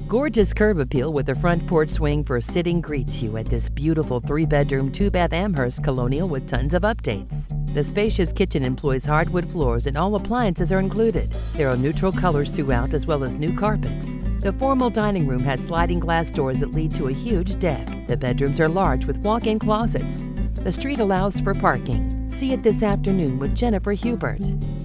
Gorgeous curb appeal with a front porch swing for sitting greets you at this beautiful 3-bedroom, 2-bath Amherst Colonial with tons of updates. The spacious kitchen employs hardwood floors and all appliances are included. There are neutral colors throughout as well as new carpets. The formal dining room has sliding glass doors that lead to a huge deck. The bedrooms are large with walk-in closets. The street allows for parking. See it this afternoon with Jennifer Hubert.